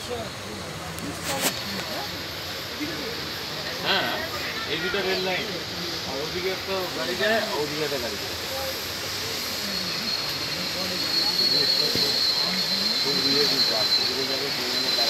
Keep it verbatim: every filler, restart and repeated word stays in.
হ্যাঁ এই দুটো রেল লাইন আর ওদিকে একটা গাড়ি যায় ওদিকে একটা গাড়ি যায় ফুল দিয়ে কিন্তু আর ওদিকে যাবে